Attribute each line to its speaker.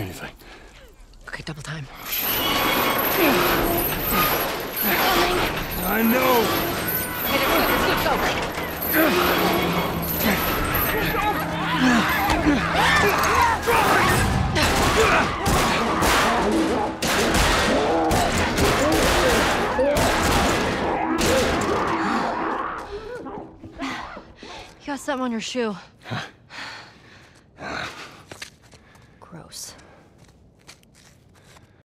Speaker 1: anything.
Speaker 2: Okay, double time.
Speaker 1: I know!
Speaker 2: Okay, let's go. You got something on your shoe.
Speaker 1: Huh.